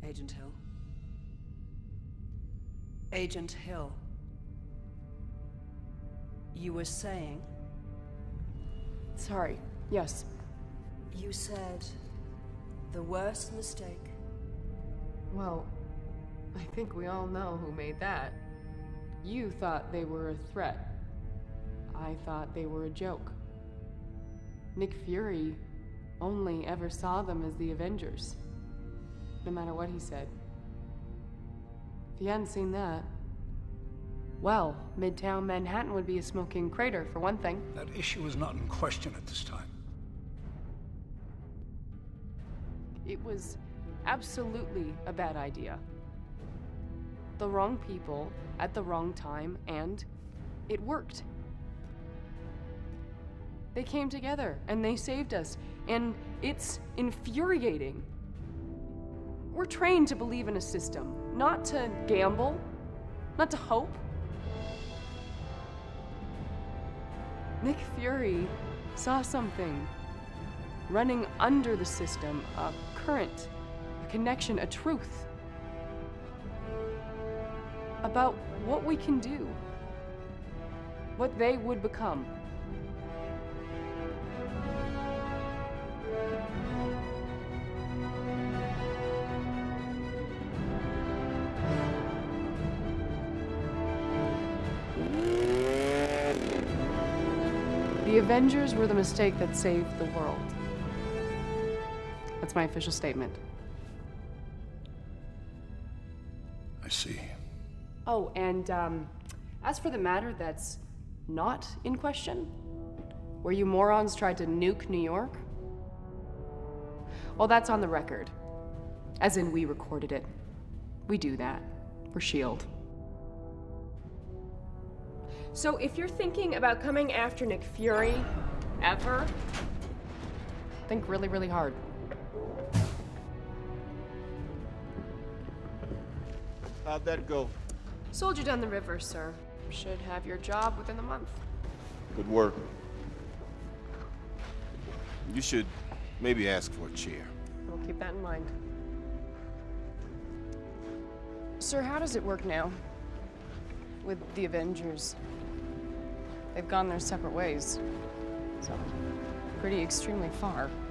Agent Hill. Agent Hill. You were saying? Sorry, yes. You said the worst mistake. Well, I think we all know who made that. You thought they were a threat. I thought they were a joke. Nick Fury only ever saw them as the Avengers, no matter what he said. If he hadn't seen that, well, Midtown Manhattan would be a smoking crater, for one thing. That issue is not in question at this time. It was absolutely a bad idea. The wrong people at the wrong time, and it worked. They came together, and they saved us, and it's infuriating. We're trained to believe in a system, not to gamble, not to hope. Nick Fury saw something running under the system, a current, a connection, a truth about what we can do, what they would become. The Avengers were the mistake that saved the world. That's my official statement. I see. Oh, and as for the matter that's not in question, where you morons tried to nuke New York, well, that's on the record. As in, we recorded it. We do that. We're S.H.I.E.L.D. So if you're thinking about coming after Nick Fury, ever, think really, really hard. How'd that go? Sold you down the river, sir. Should have your job within the month. Good work. You should maybe ask for a chair. We'll keep that in mind. Sir, how does it work now? With the Avengers? They've gone their separate ways. So, pretty extremely far.